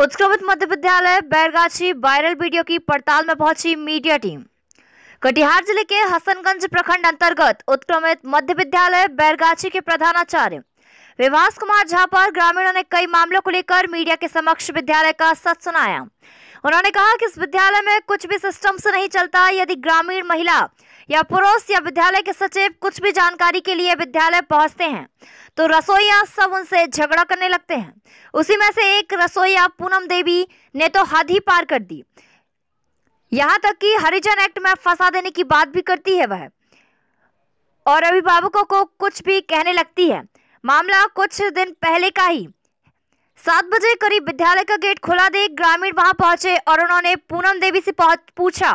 उत्क्रमित मध्य विद्यालय Bairgachhi viral video की पड़ताल में पहुंची मीडिया टीम। कटिहार जिले के हसनगंज प्रखंड अंतर्गत उत्क्रमित मध्य विद्यालय बैरगाछी के प्रधानाचार्य विभास कुमार झा पर ग्रामीणों ने कई मामलों को लेकर मीडिया के समक्ष विद्यालय का सच सुनाया। उन्होंने कहा कि इस विद्यालय में कुछ भी सिस्टम से नहीं चलता। यदि ग्रामीण महिला या पुरुष या विद्यालय के सचिव कुछ भी जानकारी के लिए विद्यालय पहुंचते हैं तो रसोइया सब उनसे झगड़ा करने लगते हैं। उसी में से एक रसोइया पूनम देवी ने तो हद ही पार कर दी, यहाँ तक कि हरिजन एक्ट में फंसा देने की बात भी करती है वह, और अभिभावकों को कुछ भी कहने लगती है। मामला कुछ दिन पहले का ही 7 बजे करीब विद्यालय का गेट खुला देख ग्रामीण वहां पहुंचे और उन्होंने पूनम देवी से पूछा।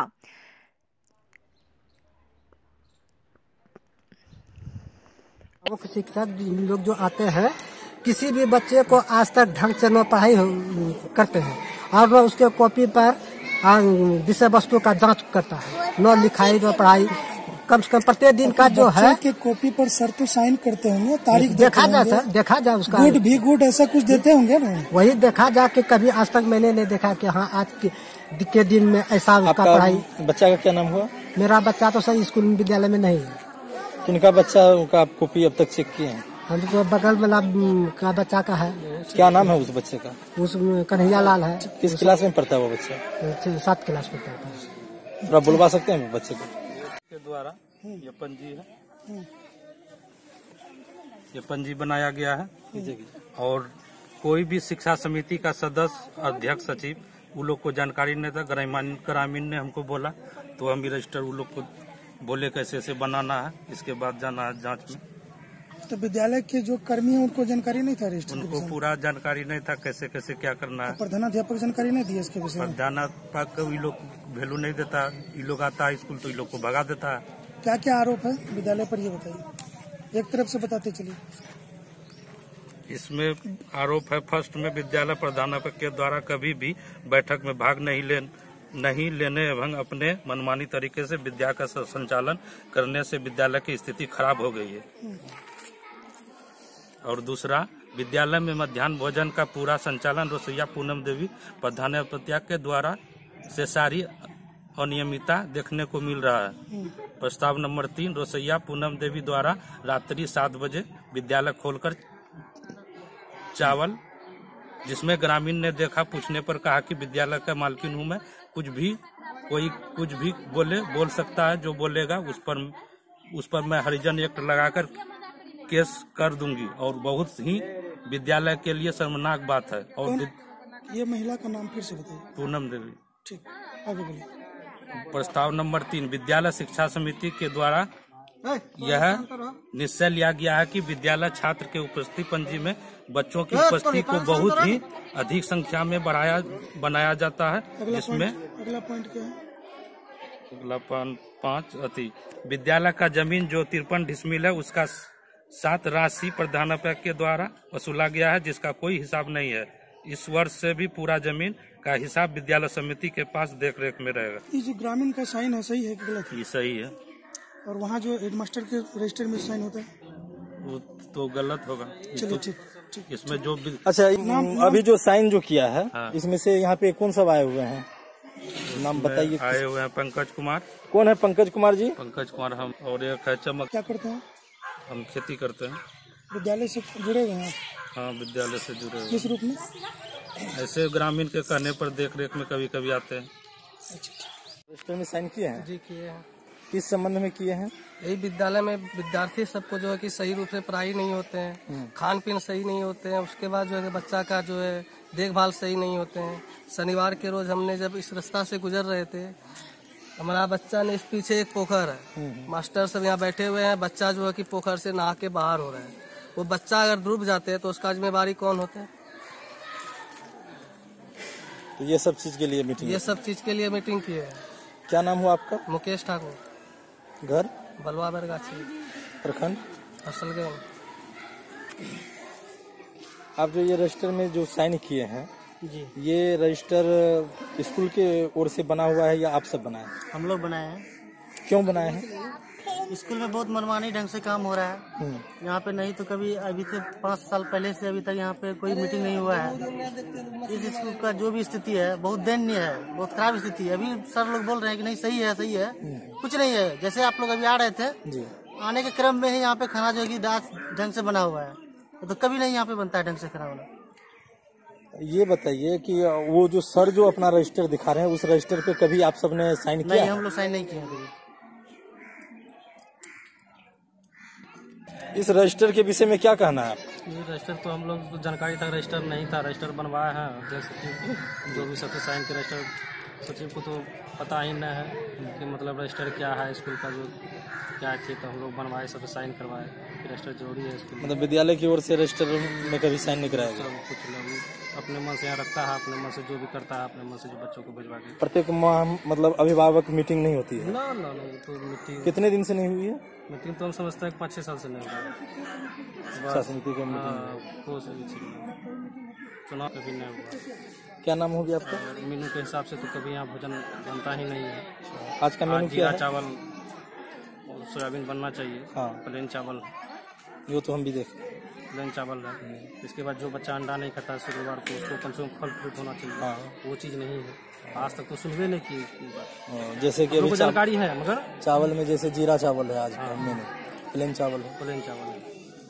शिक्षक लोग जो आते हैं किसी भी बच्चे को आज तक ढंग से न पढ़ाई करते हैं और न उसके कॉपी पर विषय वस्तु का जांच करता है, न लिखाई न पढ़ाई। कम से कम प्रत्येक दिन का जो है के कॉपी पर सर तो साइन करते होंगे, तारीख देखा जाए सर, देखा जाए उसका गुड भी गुड ऐसा कुछ देते होंगे ना, वही देखा जा कि कभी आज तक मैंने नहीं देखा कि हाँ आज के दिन में ऐसा उसका पढ़ाई। बच्चा का क्या नाम हुआ? मेरा बच्चा तो सर स्कूल विद्यालय में नहीं है। किनका बच्चा का आप कॉपी अब तक चेक किए हैं? हम तो बगल वाला का बच्चा का है। क्या नाम है उस बच्चे का? उस कन्हैया लाल है। किस क्लास में पढ़ता है वो बच्चा? 7 क्लास में पढ़ता है। थोड़ा बुलवा सकते हैं बच्चे को? के द्वारा ये पंजी है, ये पंजी बनाया गया है और कोई भी शिक्षा समिति का सदस्य, अध्यक्ष, सचिव वो लोग को जानकारी नहीं था। ग्रामीण ने हमको बोला तो हम रजिस्टर वो लोग को बोले कैसे ऐसे बनाना है, इसके बाद जाना है जांच में। तो विद्यालय के जो कर्मी हैं उनको जानकारी नहीं था रजिस्टर? उनको पूरा जानकारी नहीं था कैसे कैसे क्या करना है। प्रधानाध्यापक जानकारी नहीं दी इसके विषय में? प्रधानाध्यापक को ये लोग वैल्यू नहीं देता। ये लोग आता है स्कूल तो ये लोग को भगा देता है। क्या क्या आरोप है विद्यालय पर, ये बताइए, एक तरफ से बताते चलिए। इसमें आरोप है फर्स्ट में विद्यालय प्रधानाध्यापक के द्वारा कभी भी बैठक में भाग नहीं लेने एवं अपने मनमानी तरीके से विद्यालय का संचालन करने से विद्यालय की स्थिति खराब हो गई है। और दूसरा, विद्यालय में मध्याह्न भोजन का पूरा संचालन रसोइया पूनम देवी प्रधानाध्यापक के द्वारा से सारी अनियमितता देखने को मिल रहा है। प्रस्ताव नंबर 3, रसोइया पूनम देवी द्वारा रात्रि 7 बजे विद्यालय खोलकर चावल, जिसमें ग्रामीण ने देखा, पूछने पर कहा कि विद्यालय का मालकिन हूं मैं, कोई कुछ भी बोल सकता है। जो बोलेगा उस पर मैं हरिजन एक्ट लगाकर केस कर दूंगी और बहुत ही विद्यालय के लिए शर्मनाक बात है। और ये महिला का नाम फिर से बताइए। पूनम देवी। ठीक, आगे बोलिए। प्रस्ताव नंबर 3, विद्यालय शिक्षा समिति के द्वारा यह निश्चय लिया गया है कि विद्यालय छात्र के उपस्थिति पंजी में बच्चों की उपस्थिति को बहुत ही अधिक संख्या में बनाया जाता है। इसमें अगला पॉइंट क्या है? अगला 5 विद्यालय का जमीन जो 53 डिसमिल है उसका 7 राशि प्रधानाध्यापक के द्वारा वसूला गया है, जिसका कोई हिसाब नहीं है। इस वर्ष से भी पूरा जमीन का हिसाब विद्यालय समिति के पास देख रेख में रहेगा। ये जो ग्रामीण का साइन है सही है कि गलत है? ये सही है। और वहाँ जो हेडमास्टर के रजिस्टर में साइन होता है वो तो गलत होगा। चलिए ठीक। इसमें जो अच्छा अभी जो साइन जो किया है हाँ। इसमें से यहाँ पे कौन सब आए हुए हैं? नाम बताइए। आए हुए हैं पंकज कुमार। कौन है पंकज कुमार जी? पंकज कुमार हम, और एक है चमक। क्या करते हैं? हम खेती करते हैं। विद्यालय से जुड़े हुए हैं? हाँ, विद्यालय से जुड़े हुए। किस रूप में? ऐसे ग्रामीण के कहने पर देख रेख में कभी कभी आते हैं। रजिस्टर में साइन किए हैं? जी किए हैं। किस संबंध में किए हैं? यही विद्यालय में विद्यार्थी सबको जो है कि सही रूप से पढ़ाई नहीं होते हैं, खान पीन सही नहीं होते हैं, उसके बाद जो है बच्चा का जो है देखभाल सही नहीं होते हैं। शनिवार के रोज हमने जब इस रास्ता से गुजर रहे थे, हमारा बच्चा ने, इस पीछे एक पोखर है, मास्टर सब यहाँ बैठे हुए हैं, बच्चा जो है कि पोखर से नहा के बाहर हो रहा है। वो बच्चा अगर डूब जाते हैं तो उसका जिम्मेवारी कौन होता है? तो ये सब चीज के लिए मीटिंग? ये सब चीज के लिए मीटिंग की है। क्या नाम हुआ आपका? मुकेश ठाकुर। घर? बलवा बैरगाछी, प्रखंड हसनगंज। आप जो ये रजिस्टर में जो साइन किए हैं जी, ये रजिस्टर स्कूल के ओर से बना हुआ है या आप सब बनाए? हम लोग बनाए हैं। क्यों बनाए हैं? स्कूल में बहुत मनमानी ढंग से काम हो रहा है। यहाँ पे नहीं तो कभी अभी से 5 साल पहले से अभी तक यहाँ पे कोई मीटिंग नहीं हुआ है। इस स्कूल का जो भी स्थिति है बहुत दयनीय है, बहुत खराब स्थिति है। अभी सर लोग बोल रहे हैं कि नहीं सही है, कुछ नहीं है। जैसे आप लोग अभी आ रहे थे, आने के क्रम में ही यहाँ पे खाना जो है दास ढंग से बना हुआ है, तो कभी नहीं यहाँ पे बनता है ढंग से खाना वाना। ये बताइए कि वो जो सर जो अपना रजिस्टर दिखा रहे हैं, उस रजिस्टर पे कभी आप सबने साइन किया? नहीं, हम लोग साइन नहीं किए कभी। इस रजिस्टर के विषय में क्या कहना है? ये रजिस्टर तो हम लोग जानकारी तक रजिस्टर नहीं था, रजिस्टर बनवाया है अध्यक्ष सचिव, जो भी सत्य साइन के रजिस्टर सचिव को तो पता ही नहीं है कि मतलब रजिस्टर क्या है स्कूल का, जो क्या थी, तो हम लोग बनवाए, सब साइन करवाए कि रजिस्टर जरूरी है स्कूल। मतलब विद्यालय की ओर से रजिस्टर में कभी साइन नहीं कराया? कुछ लोग अपने मन से यहाँ रखता है, अपने मन से जो भी करता है, अपने मन से जो बच्चों को भिजवा के। प्रत्येक माह मतलब अभिभावक मीटिंग नहीं होती है? ना तो मीटिंग कितने दिन से नहीं हुई है? मीटिंग तो हम समझते हैं 5-6 साल से नहीं हुआ। समिति का मीटिंग चुनाव कभी नहीं हुआ। क्या नाम हो गया आपका? मेनू के हिसाब से तो कभी यहाँ भोजन बनता ही नहीं है। आज का मेनू क्या है? चावल और सोयाबीन बनना चाहिए। हाँ, प्लेन चावल, यो तो हम भी देखें, प्लेन चावल है। इसके बाद जो बच्चा अंडा नहीं खाता शुक्रवार को, उसको कम से कम फल फ्रूट होना चाहिए। हाँ, वो चीज़ नहीं है, आज तक तो सुनवे नहीं की। जैसे कि अभी जानकारी है, मगर चावल में जैसे जीरा चावल है, आज का मेनू प्लेन चावल है। प्लेन चावल है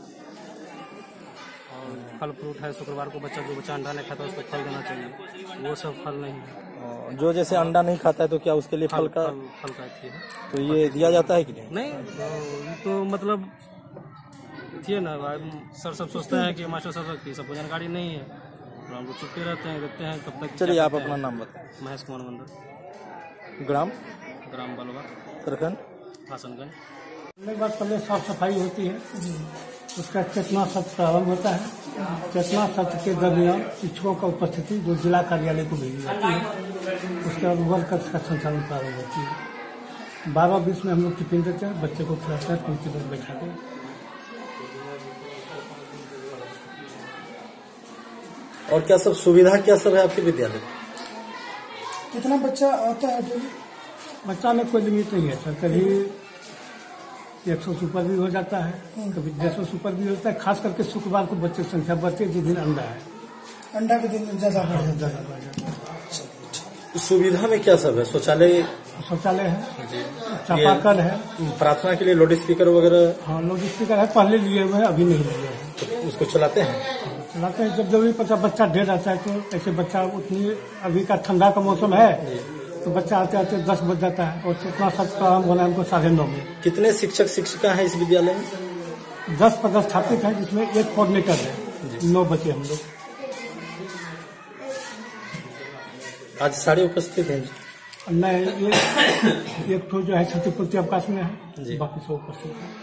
और फल फ्रूट है। शुक्रवार को जो बच्चा अंडा नहीं खाता उसको फल देना चाहिए, वो सब फल नहीं है। जो जैसे अंडा नहीं खाता है तो क्या उसके लिए फल का है, तो ये दिया जाता है कि नहीं? नहीं, तो मतलब थी ना, सर सब सोचते हैं कि मास्टर साहब की सबको जानकारी नहीं है, तो हम लोग चुपके रहते हैं, देखते हैं कब तक। चलिए आप अपना नाम बताएं। महेश कुमार मंदिर, ग्राम बलवा, प्रखंड हसनगंज। एक बार पहले साफ सफाई होती है, उसका चेतना सत्र प्रारंभ होता है। चेतना सत्र के दरमियान शिक्षकों का उपस्थिति जो जिला कार्यालय को भेजी जाती है, उसके बाद वर्ग कक्ष का संचालन प्रारंभ होती है। 12:20 में हम लोग टिफिन देते हैं, बच्चे को खिलाते हैं, पंक्ति पर बैठाते हैं। और क्या सब सुविधा क्या सब है आपके विद्यालय में? कितना बच्चा आता है डेली? बच्चा में कोई लिमिट नहीं है सर, कभी 100 से ऊपर भी हो जाता है, कभी 150 से ऊपर भी होता है। खास करके शुक्रवार को बच्चे की संख्या बढ़ती है, जिस दिन अंडा है, अंडा के दिन ज्यादा बढ़ जाता है। सुविधा में क्या सब है? शौचालय है, चापाकल है, प्रार्थना के लिए लाउड स्पीकर वगैरह? हाँ, लाउड स्पीकर है, पहले लिए हुए हैं, अभी नहीं लिए हैं। तो उसको चलाते हैं? चलाते हैं, जब जरूरी पड़ता बच्चा ढेर रहता है तो ऐसे बच्चा उतनी, अभी का ठंडा का मौसम है तो बच्चा आते आते 10 बज जाता है, और चेतना सत्र प्रारंभ होना है हमको 9:30 में। कितने शिक्षक शिक्षिका हैं इस विद्यालय में? 10 पदस्थापित है, जिसमें एक कोऑर्डिनेटर है, 9 बच्चे हम लोग। आज सारे उपस्थित हैं? नहीं, एक तो जो है क्षतिपूर्ति अवकाश में है, बाकी सब उपस्थित है।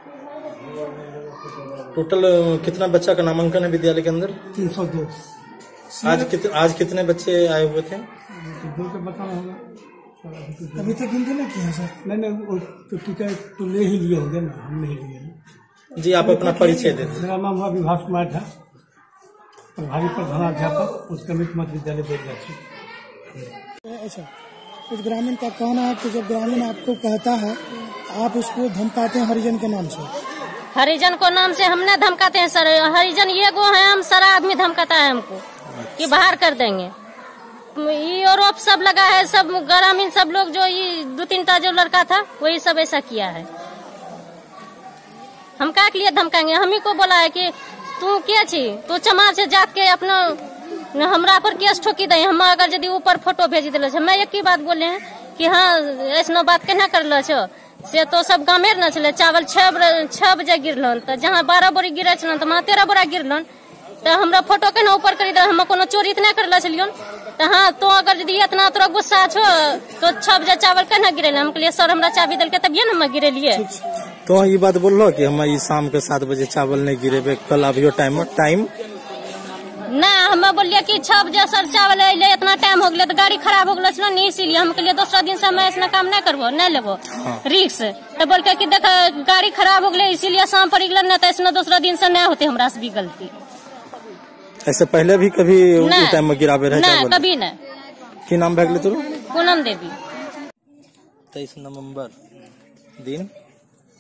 टोटल कितना बच्चा का नामांकन है विद्यालय के अंदर? 302। आज कितने बच्चे आए हुए थे? 2 के बताना होगा, अभी तक गिनती नहीं किया सर। नहीं, वो तो टिकट तो ले ही लिए होंगे ना, हम नहीं लिए हैं। जी, आप अपना परिचय दे दें। मेरा नाम हुआ विभास कुमार झा, प्रभारी प्रधानाध्यापक उत्क्रमित मध्य विद्यालय बेलगाछी। अच्छा, कुछ ग्रामीण का कहना है कि जब ग्रामीण आपको कहता है, आप उसको धमकाते हैं हरिजन के नाम से। हरिजन को नाम से हमने धमकाते हैं सर। हरिजन ये गो है, हम सारा आदमी धमकाता है हमको कि बाहर कर देंगे। ये आरोप सब लगा है, सब ग्रामीण सब लोग, जो ये 2-3 जो लड़का था वही सब ऐसा किया है। हम क्या के लिए धमकाएंगे? हम ही को बोला है कि तू क्या छी, तू चमार से जात के अपना हमरा पर केस ठोकी दे। हम अगर यदि ऊपर फोटो भेज दिल, मैं एक ही बात बोले हैं कि हाँ ऐसा बात केना कर छो से, तो सब गाँव न चले। चावल 6 बजे गिरलन, तो जहाँ 12 बोरी गिरे छलन तो वहाँ 13 बोरा गिरलन, तो हमरा फोटो केना ऊपर करी दे? हम कोनो चोरी तो नहीं करल छलियन। तो हाँ, तो अगर यदि इतना तोरा गुस्सा छो तो 6 बजे चावल केना गिरे? हम कहलिए सर हमरा चाबी दिल के तभिए न हम गिरेलिए। तो ये बात बोल रहा कि हम शाम के 7 बजे चावल नहीं गिरेबे, कल अभियो टाइम ना, हम बोलिए कि 6 बजे सर चावल अले, इतना टाइम हो गया तो गाड़ी खराब हो गया नहीं, इसीलिए हम कहलिए दूसरा दिन से मैं ऐसा काम नहीं करबो, नहीं लेबो रिक्स। तो बोल के कि देख गाड़ी खराब हो गया इसीलिए शाम पर गल, नहीं तो ऐसा दूसरा दिन से नहीं होते हमरा से भी गलती। ऐसे पहले भी कभी टाइम में गिराबे रहे? नहीं, कभी नहीं। की नाम भगले तोरो? पूनम देवी। 23 नवंबर दिन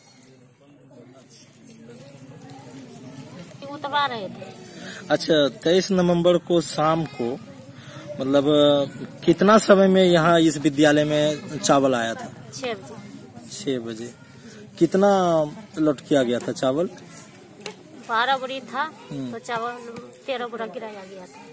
उतरवा रहे थे। अच्छा, 23 नवंबर को शाम को मतलब कितना समय में यहाँ इस विद्यालय में चावल आया था? 6 बजे। 6 बजे। कितना लौट किया गया था चावल? 12 बोरी था तो चावल 13 बोरा गिराया गया था।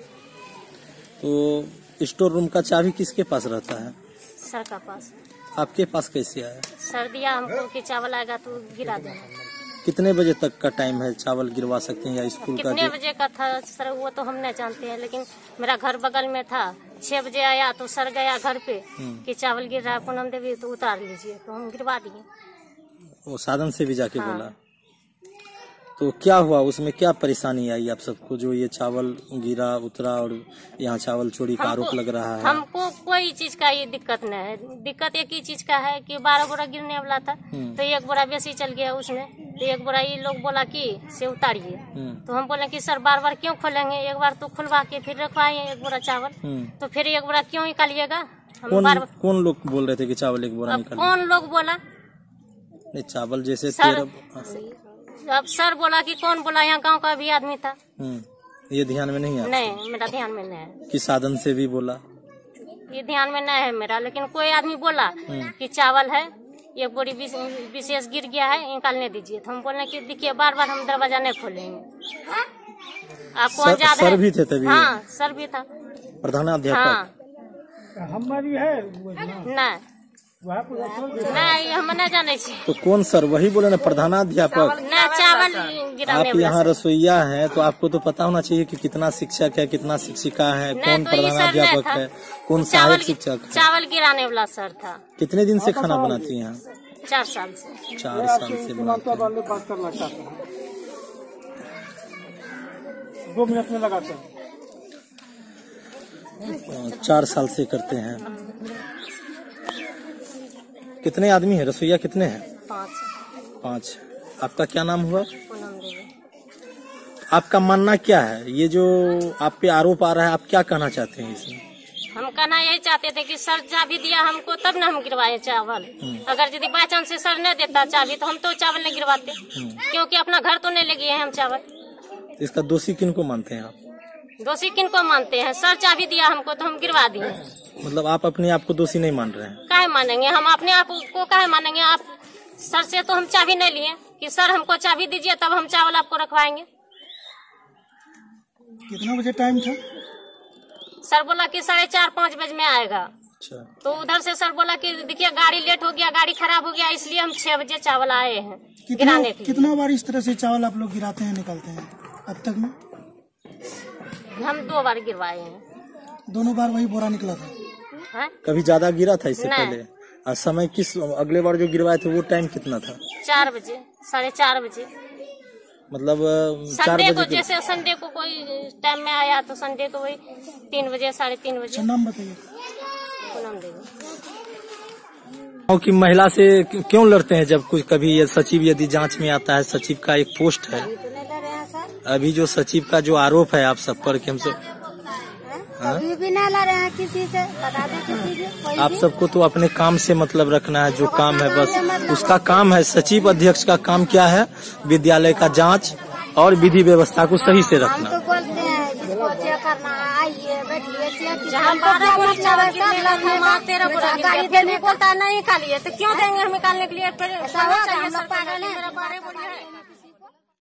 तो स्टोर रूम का चाबी किसके पास रहता है? सर का पास। आपके पास कैसे आया? सर दिया हमको कि चावल आएगा तो गिरा देना। कितने बजे तक का टाइम है चावल गिरवा सकते हैं या स्कूल का? कितने बजे का था सर वो तो हम नहीं जानते हैं, लेकिन मेरा घर बगल में था। 6 बजे आया तो सर गया घर पे कि चावल गिर रहा है पूनम देवी तो उतार लीजिए, तो हम गिरवा दिए। वो साधन से भी जाके बोला? तो क्या हुआ उसमें, क्या परेशानी आई आप सबको जो ये चावल गिरा उतरा और यहाँ चावल चोरी का आरोप लग रहा है? हमको कोई चीज का ये दिक्कत नहीं है। दिक्कत एक ही चीज का है कि 12 बोरा गिरने वाला था तो 1 बोरा बेसी चल गया उसमें, तो 1 बोरा ये लोग बोला कि से उतारिए। तो हम बोले कि सर बार बार क्यों खोलेंगे, एक बार तो खुलवा के फिर रखवाइए 1 बोरा चावल, तो फिर 1 बोरा क्यों निकालिएगा? कौन लोग बोल रहे थे कि चावल 1 बोरा निकालिए? कौन लोग बोला? नहीं, चावल जैसे अब सर बोला कि कौन बोला, यहाँ गांव का भी आदमी था। ये ध्यान में नहीं है? नहीं, मेरा ध्यान में नहीं है। कि साधन से भी बोला? ये ध्यान में नहीं है मेरा, लेकिन कोई आदमी बोला कि चावल है 1 बोरी विशेष गिर गया है निकालने दीजिए, तो हम बोले कि देखिए बार बार हम दरवाजा नहीं खोलेंगे। आपको याद है? सर भी थे तभी? हाँ, सर भी था। प्रधानाध्यापक? हमारी है नहीं नहीं, हम नहीं जाने छी। तो कौन सर? वही बोले ना, प्रधानाध्यापक? ना, चावल गिराने आप यहाँ रसोईया हैं तो आपको तो पता होना चाहिए कि कितना शिक्षक है, कितना शिक्षिका है, कौन प्रधानाध्यापक है, कौन सहायक शिक्षक है। चावल गिराने वाला सर था। कितने दिन से खाना बनाती हैं? 4 साल से। 4 साल से बनाते हैं। 2 मिनट में लगाते हैं। 4 साल से करते हैं। कितने आदमी हैं रसोईया, कितने हैं? 5। आपका क्या नाम हुआ? पूनम देवी। आपका मानना क्या है, ये जो आप पे आरोप आ रहा है, आप क्या कहना चाहते हैं इसमें? हम कहना यही चाहते थे कि सर चाबी दिया हमको तब न हम गिरवाए चावल। अगर यदि बाई चांस से सर नहीं देता चाबी तो हम तो चावल नहीं गिरवाते, क्योंकि अपना घर तो नहीं ले गए हैं हम चावल। इसका दोषी किनको मानते हैं आप? दोषी किनको मानते हैं? सर चाबी दिया हमको तो हम गिरवा दिए। मतलब आप अपने आप को दोषी नहीं मान रहे हैं? काहे मानेंगे हम अपने आप को, काहे मानेंगे? आप सर से तो हम चाबी नहीं लिए कि सर हमको चाबी दीजिए तब हम चावल आपको रखवाएंगे। कितना बजे टाइम था? सर बोला कि 4:30-5 बजे में आएगा। अच्छा। तो उधर से सर बोला कि देखिए गाड़ी लेट हो गया, गाड़ी खराब हो गया, इसलिए हम 6 बजे चावल आए हैं गिराने के लिए। कितना बार इस तरह से चावल आप लोग गिराते हैं, निकालते हैं अब तक में? हम 2 बार गिरवाए हैं। दोनों बार वही बोरा निकला था? है? कभी ज्यादा गिरा था इससे पहले? और समय किस, अगले बार जो गिरवाए थे वो टाइम कितना था? 4 बजे, 4:30 बजे। मतलब 4 संडे को, बजे? जैसे संडे को कोई टाइम में आया तो संडे को वही 3 बजे, 3:30 बजे। नाम बताइए। पूनम देवी। की महिला से क्यों लड़ते हैं जब कुछ, कभी ये सचिव यदि जांच में आता है, सचिव का एक पोस्ट है, अभी जो सचिव का जो आरोप है आप सब पर कि हम सब कभी भी ना लड़ रहे हैं किसी से, बता दे किसी से। आप सबको तो अपने काम से मतलब रखना है, जो काम है बस उसका काम है। सचिव अध्यक्ष का काम क्या है? विद्यालय का जांच और विधि व्यवस्था को सही से रखना। हम तो बोलते हैं जिसको चेक करना है आइए बैठिए चेक। जहाँ 12 बोरी चावल गिरने लगा है वहाँ 13 बोरा गिर गया, फिर भी बोलता है नहीं निकालिए, तो क्यों देंगे हम निकालने के लिए? फिर